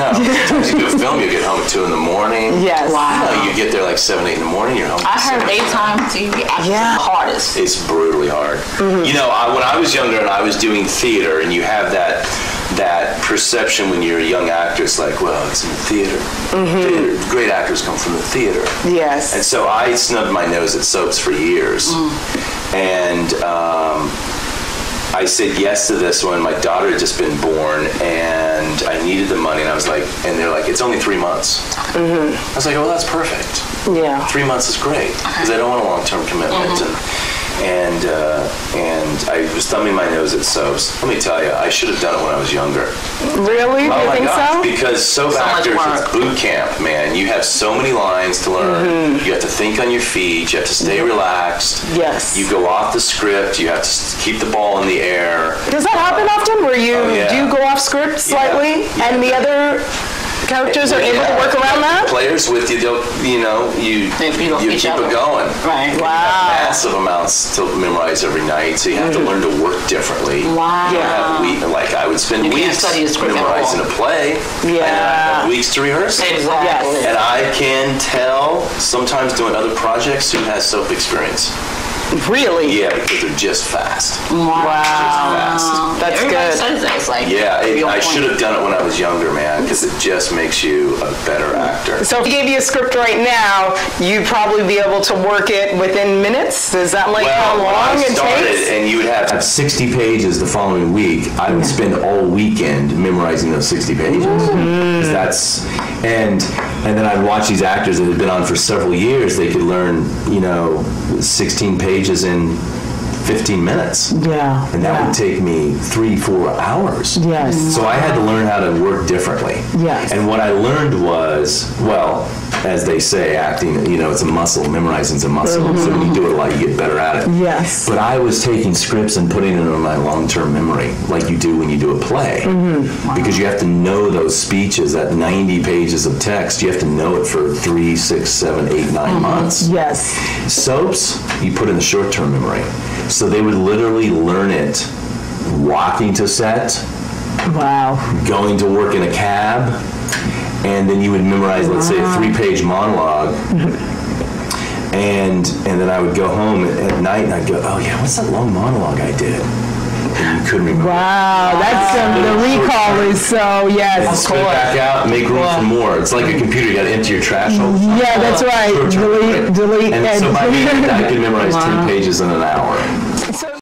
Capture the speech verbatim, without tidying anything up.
know. Sometimes you do a film, you get home at two in the morning. Yes. Wow. You know, you get there like seven, eight in the morning, you're home. I heard daytime T V actually Yeah. the hardest. It's brutally hard. Mm-hmm. You know, I, when I was younger and I was doing theater, and you have that that perception when you're a young actor, it's like, well, it's in the theater. Mm-hmm. theater. Great actors come from the theater. Yes. And so I snubbed my nose at soaps for years. Mm. And um, I said yes to this one. My daughter had just been born, and I needed the money, and I was like, and they're like, it's only three months. Mm-hmm. I was like, oh, well, that's perfect. Yeah. Three months is great, because I don't want a long-term commitment. Mm-hmm. and, And uh, and I was thumbing my nose at soaps. Let me tell you, I should have done it when I was younger. Really? Oh you my think gosh, so? because soap So much actors, work. it's boot camp, man. You have so many lines to learn. Mm-hmm. You have to think on your feet. You have to stay mm-hmm. relaxed. Yes. You go off the script. You have to s- keep the ball in the air. Does that happen often where you Oh, yeah. do go off script slightly Yeah. and the other characters are able to Yeah. work around that? Players with you, they'll, you know, you, They feed off you each keep other. it going. Right. You Wow. have massive amounts to memorize every night, so you have to learn to work differently. Wow. You have week, like I would spend You can't weeks study a script at memorizing all. a play, and I Yeah. have weeks to rehearse it. Exactly. Yes. And I can tell sometimes doing other projects who has soap experience. Really? Yeah, because they're just fast. Wow. Fast. That's Everybody good. says that. It's like, Yeah, it, be on I point. should have done it when I was younger, man, because it just makes you a better actor. So if we gave you a script right now, you'd probably be able to work it within minutes? Is that like how Well, when long I it started, takes? and you would have, have sixty pages the following week, I would spend all weekend memorizing those sixty pages. 'Cause That's and and then I'd watch these actors that had been on for several years. They could learn, you know, sixteen pages in fifteen minutes. Yeah. And that would take me three, four hours. Yes. So I had to learn how to work differently. Yes. And what I learned was, well, as they say, acting, you know, it's a muscle. Memorizing's a muscle. So when you do it a lot, you get better at it. Yes. But I was taking scripts and putting it in my long-term memory, like you do when you do a play. Mm-hmm. Wow. Because you have to know those speeches, that ninety pages of text. You have to know it for three, six, seven, eight, nine mm-hmm. months. Yes. Soaps, you put in the short-term memory. So they would literally learn it walking to set, Wow. going to work in a cab, and then you would memorize, let's say, a three-page monologue. And and then I would go home at, at night and I'd go, oh yeah, what's that long monologue I did? And you couldn't remember. Wow. That's um, the recall is so, And yes. spit it back out and make room for more. It's like a computer, you gotta enter your trash all the time. Yeah, that's right. Short term, Delete, right? delete, And so by the end, I could memorize ten Wow. pages in an hour.